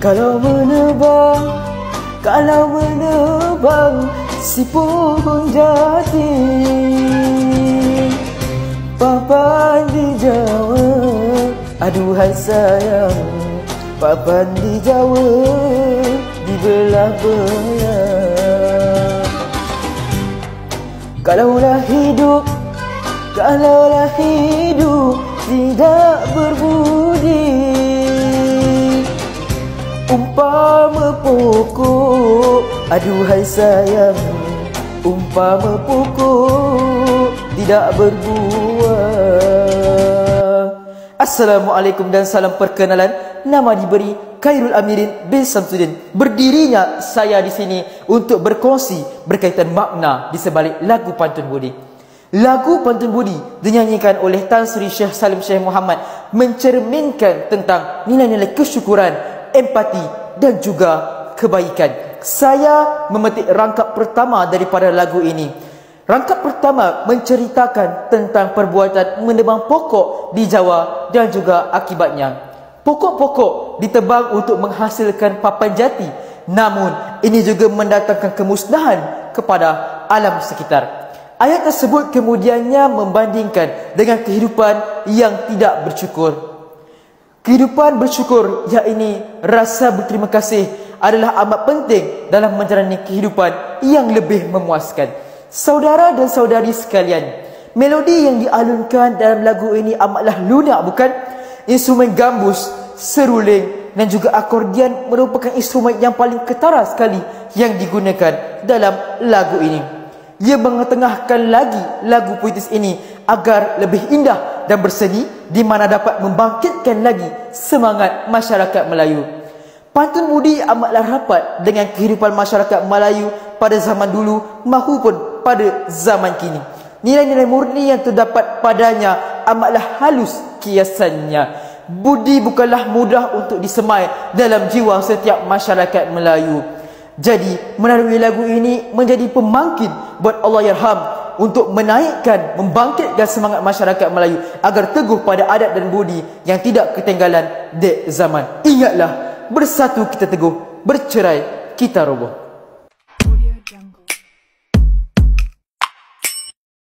Kalau menebang si pohon jati, papan di Jawa, aduhai sayang, papan di Jawa, di belah belah. Kalaulah hidup tidak berbudi, umpama pokok, aduhai sayang, umpama pokok tidak berbuah. Assalamualaikum dan salam perkenalan. Nama diberi Khairul Amirin bin Samsudin. Berdirinya saya di sini untuk berkongsi berkaitan makna di sebalik lagu Pantun Budi. Lagu Pantun Budi dinyanyikan oleh Tan Sri Syekh Salim Syekh Muhammad mencerminkan tentang nilai-nilai kesyukuran, empati dan juga kebaikan. Saya memetik rangkap pertama daripada lagu ini. Rangkap pertama menceritakan tentang perbuatan menebang pokok di Jawa dan juga akibatnya. Pokok-pokok ditebang untuk menghasilkan papan jati, namun ini juga mendatangkan kemusnahan kepada alam sekitar. Ayat tersebut kemudiannya membandingkan dengan kehidupan yang tidak bersyukur. Kehidupan bersyukur, yakni rasa berterima kasih, adalah amat penting dalam menjalani kehidupan yang lebih memuaskan. Saudara dan saudari sekalian, melodi yang dialunkan dalam lagu ini amatlah lunak, bukan? Instrumen gambus, seruling dan juga akordion merupakan instrumen yang paling ketara sekali yang digunakan dalam lagu ini. Ia mengetengahkan lagi lagu puitis ini agar lebih indah dan berseni, di mana dapat membangkitkan lagi semangat masyarakat Melayu. Pantun Budi amatlah rapat dengan kehidupan masyarakat Melayu pada zaman dulu maupun pada zaman kini. Nilai-nilai murni yang terdapat padanya amatlah halus kiasannya. Budi bukanlah mudah untuk disemai dalam jiwa setiap masyarakat Melayu. Jadi melalui lagu ini menjadi pemangkin buat Allahyarham untuk menaikkan, membangkitkan semangat masyarakat Melayu agar teguh pada adat dan budi yang tidak ketinggalan dek zaman. Ingatlah, bersatu kita teguh, bercerai kita roboh.